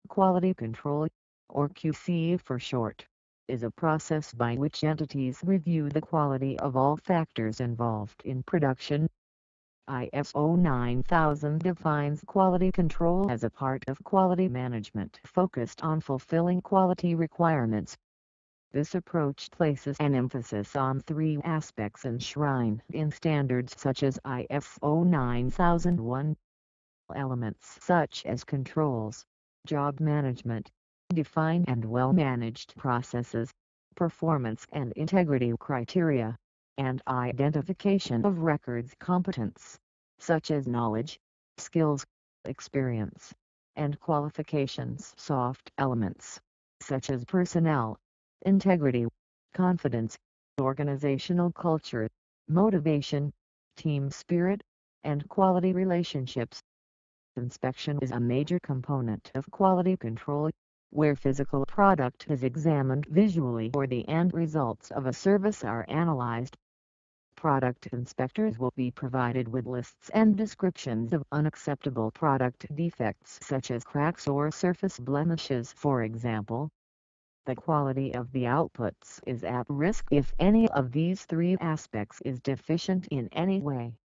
Quality control, or QC for short, is a process by which entities review the quality of all factors involved in production. ISO 9000 defines quality control as a part of quality management focused on fulfilling quality requirements. This approach places an emphasis on three aspects enshrined in standards such as ISO 9001. Elements such as controls, job management, defined and well-managed processes, performance and integrity criteria, and identification of records competence, such as knowledge, skills, experience, and qualifications. Soft elements, such as personnel, integrity, confidence, organizational culture, motivation, team spirit, and quality relationships. Inspection is a major component of quality control, where physical product is examined visually or the end results of a service are analyzed. Product inspectors will be provided with lists and descriptions of unacceptable product defects such as cracks or surface blemishes, for example. The quality of the outputs is at risk if any of these three aspects is deficient in any way.